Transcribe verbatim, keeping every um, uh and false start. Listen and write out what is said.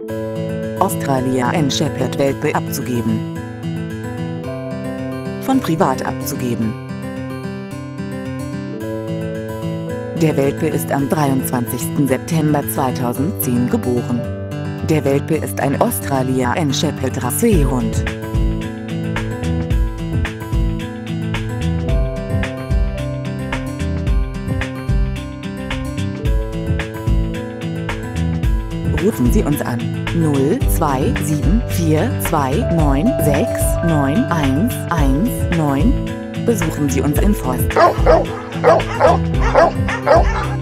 Australian Shepherd Welpe abzugeben. Von privat abzugeben. Der Welpe ist am dreiundzwanzigsten September zweitausendzehn geboren. Der Welpe ist ein Australian Shepherd Rassehund. Rufen Sie uns an null zwei sieben vier zwei neun sechs neun eins eins neun. Besuchen Sie uns in Forst.